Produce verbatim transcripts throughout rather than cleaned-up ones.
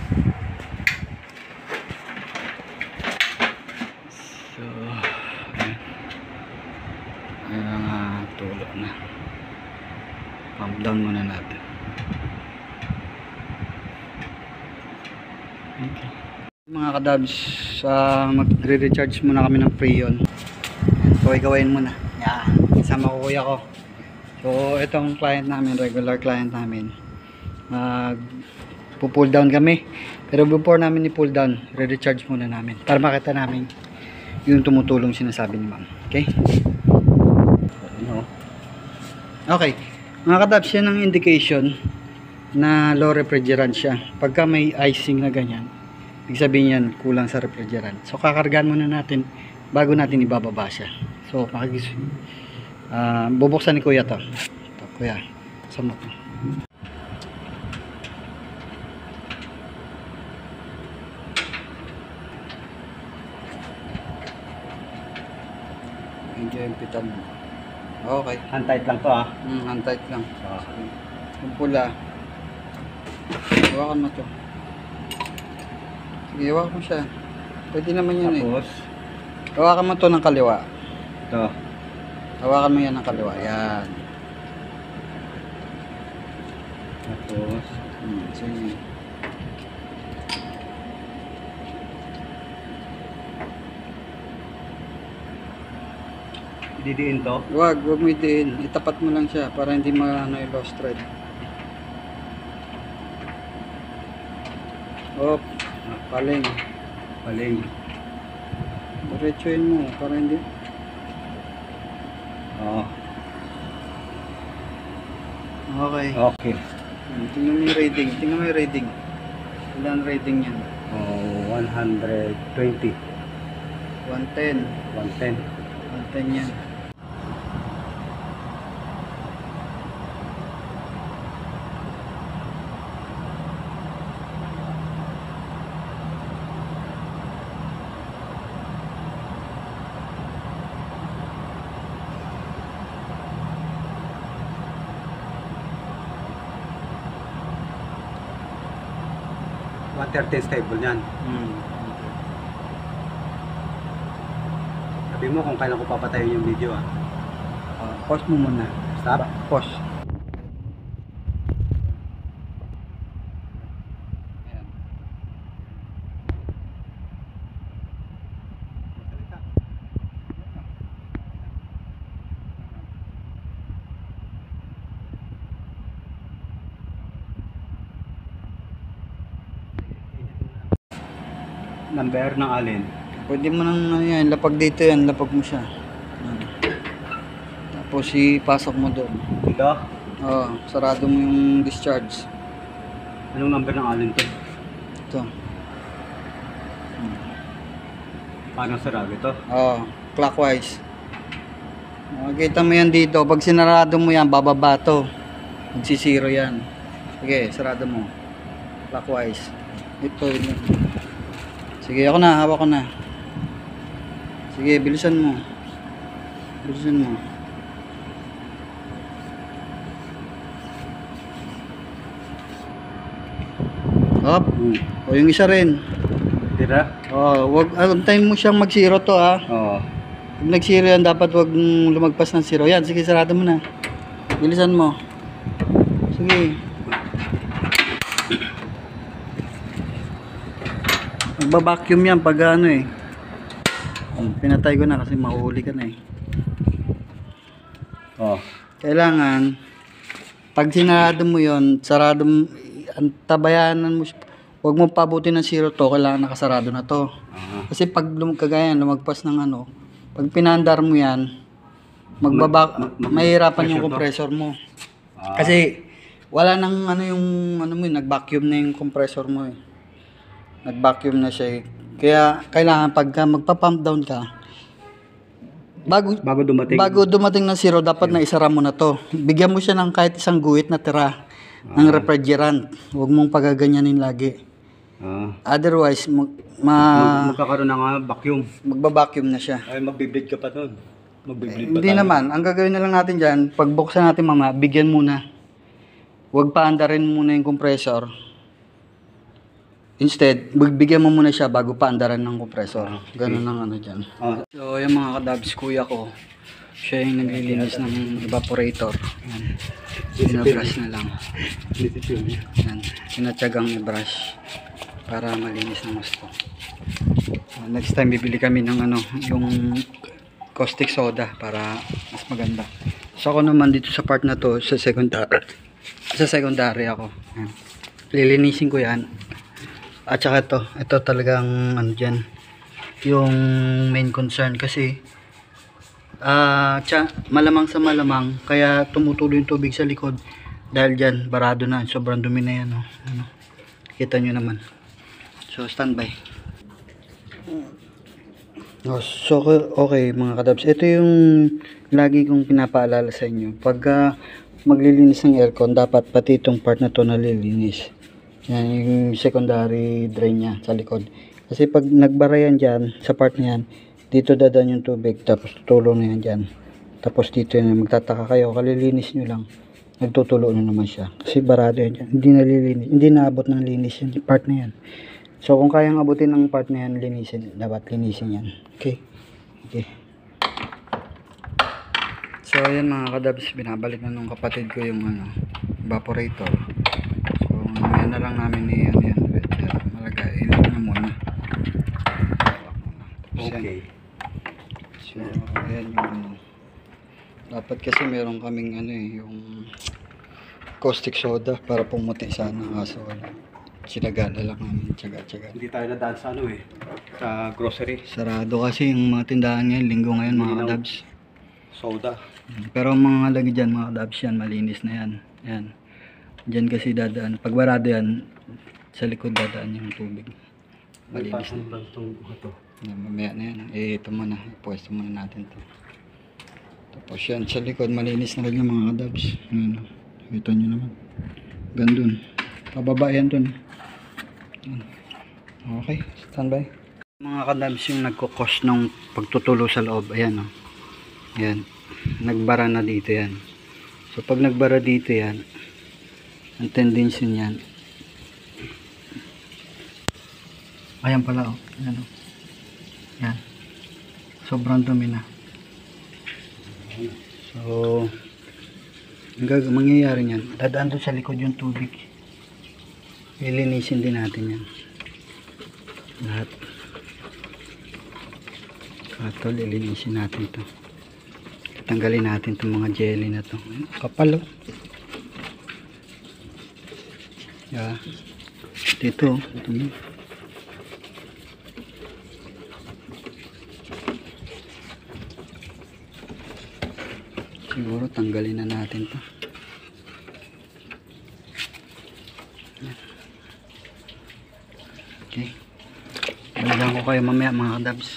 So, ayan. Ayan ang uh, tulo na. Pump down muna natin. Okay. Mga kadabs, uh, magre-recharge muna kami ng Freon. So, igawain muna. Yan. Isama ko kuya ko. So, itong client namin, regular client namin. Mag pull down kami. Pero before namin i-pull down, re-recharge muna namin. Para makita namin yung tumutulong sinasabi ni ma'am. Okay? Okay. Mga kadabs, yan ang indication na low refrigerant siya. Pagka may icing na ganyan, ibig sabihin yan, kulang sa refrigerant. So, kakargaan muna natin bago natin ibababa siya. So, makikis uh, bubuksan ni kuya to. Ito, kuya. Sama to. Medyo yung pitan mo. Okay. Hand tight lang to ah. Hmm, hand tight lang. Okay. Yung pula. Hawakan mo to. Sige, hawakan mo siya. Pwede naman yan. Tapos, eh. Hawakan mo to ng kaliwa. ito. Hawakan mo yan ng kaliwa. Yan. Tapos, Hmm, sige. ididiin to. Wag, wag mo itiin. Itapat mo lang siya para hindi ma-ano yung lost thread. Op, paling. Paling. Diretsuin mo para hindi. Oo. Okay. Okay. Hmm, tingnan mo yung rating. Tingnan mo yung rating. Ilan rating yan? Oh, one twenty. one ten. one ten. one ten yan. one thirty stable yan. Hmm. Sabi mo kung kailan ko papatayin yung video ah. Uh, pause mo muna. Stop. Pause. Number ng alin. Pwede mo nang ano yan, lapag dito yan, lapag mo siya. Yan. Tapos ipasok mo doon. Dito. Oo, sarado mo yung discharge. Anong number ng alin to? Ito. Paano sarado ito? Oo, clockwise. Makikita mo yan dito, pag sinarado mo yan, bababa to. Magsisiro yan. Sige, sarado mo. Clockwise. Ito, yun. Sige, ako na, hawak ko na. Sige, bilisan mo. Bilisan mo. Up. Hmm. O yung isa rin. Tira? Oh, wag antayin mo siyang mag-zero to ah. Oo. Pag nag-zero yan, dapat wag mong lumagpas ng zero. Yan, sige, sarado mo na. Bilisan mo. Sige. Magba-vacuum yan pag ano eh. Pinatay ko na kasi mahuhuli ka na eh. Oo. Kailangan pag sinarado mo yon, sarado mo, tabayanan mo, huwag mo pabutin ng zero to, kailangan nakasarado na to. Uh-huh. Kasi pag lumagkagayan, lumagpas ng ano, pag pinandar mo yan, magbaba, Mag- mag- mahirapan yung compressor compressor mo. Ah. Kasi wala nang ano yung ano mo, nag-vacuum na yung compressor mo eh. Nag-vacuum na siya eh. Kaya kailangan pagka magpa-pump down ka, bago Bago dumating. bago dumating ng zero, dapat na isara mo na to. Bigyan mo siya ng kahit isang guhit na tira ng refrigerant. Huwag mong pagaganyanin lagi. Ah. Otherwise, mag, ma, Mag- magkakaroon ng ah, vacuum. magba-vacuum na siya. Ay, magbiblade ka pa doon. Magbiblade pa Hindi tayo. naman. Ang gagawin na lang natin dyan, pagbuksan natin mama, bigyan muna. Huwag paandarin muna yung compressor. Instead, bigyan mo muna siya bago pa andaran ng compressor. Ganun ang ano dyan. Oh, So, yung mga kadabs, kuya ko, siya yung naglilinis ng evaporator. Yan. Binabrush na lang. Yan. Sinatsagang i-brush para malinis ng gusto. Uh, next time, bibili kami ng ano, yung caustic soda para mas maganda. So, ako naman dito sa part na to, sa secondary, sa secondary ako. Yan. Lilinisin ko yan. At saka ito, ito talagang ano dyan, yung main concern kasi ah uh, malamang sa malamang kaya tumutulo yung tubig sa likod dahil dyan barado na, sobrang dumi na yan, oh. Ano, kita nyo naman. So standby. Oh, so okay mga kadabs, ito yung lagi kong pinapaalala sa inyo pagka maglilinis ng aircon, dapat pati itong part na to nalilinis. Yan yung secondary drain nya sa likod. Kasi pag nagbara yan dyan, sa part na yan, dito dadaan yung tubig, tapos tutulo na yan dyan. Tapos dito yan, magtataka kayo, kalilinis nyo lang, nagtutulo na naman siya. Kasi barado yan dyan, hindi nalilinis, hindi naabot ng linis yung part na yan. So kung kayang abutin ng part na yan, linisin, dapat linisin yan. Okay? Okay. So ayan mga kadabs, binabalik na nung kapatid ko yung ano, evaporator. Yan na lang namin ni yan, yan, malaga, ilit na muna. okay. So, ayan yung ano. Dapat kasi meron kaming ano eh, yung caustic soda para pumuti sana, kaso wala. Sinagana lang namin, tsaga-tsaga. Hindi tayo nadaan sa ano eh, sa grocery. Sarado kasi yung mga tindahan ngayon, linggo ngayon mga kadabs. Soda. Pero mga lagi dyan mga kadabs yan, malinis na yan. Yan. Diyan kasi dadaan. Pag barado yan, sa likod dadaan yung tubig. Malinis na. Yan, mamaya na yan. Eh, ito muna. Ipwesto muna natin to. Tapos yan, sa likod, malinis na rin yung mga kadabs. Yan. Ito nyo naman. Gandun. Pababa yan dun. Yan. Okay, standby. Mga kadabs yung nagkukos ng pagtutulo sa loob. Ayan o. Oh. Yan. Nagbara na dito yan. So, pag nagbara dito yan, ang tendency niyan, ayan pala, oh. Ayan, oh. Yan. Sobrang dumi na. So, ang gag mangyayari niyan, dadaan doon sa likod yung tubig. Lilinisin din natin yan. Lahat. Ito, lilinisin natin to. Tanggalin natin itong mga jelly na to. Kapal, oh. Yeah. Dito, ito mo. Siguro tanggalin na natin to. Okay. Balikan ko kayo mamaya mga kadabs.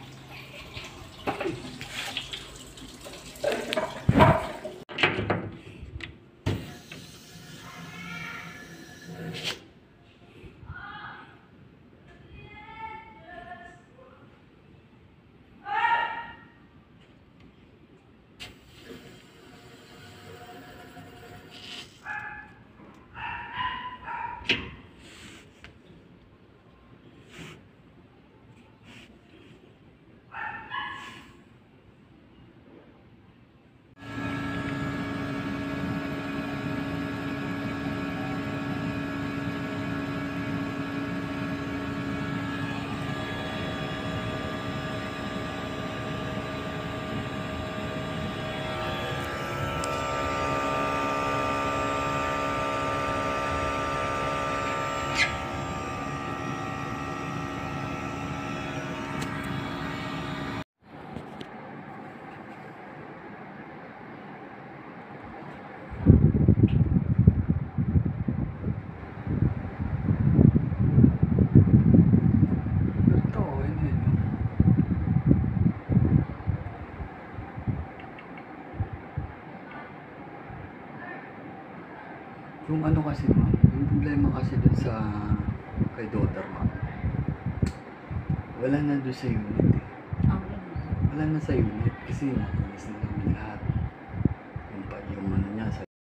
Yung ano kasi ma'am, yung problema kasi dun sa kay daughter ma'am, wala na doon sa unit eh. Wala na sa unit kasi mabilis na namin lahat.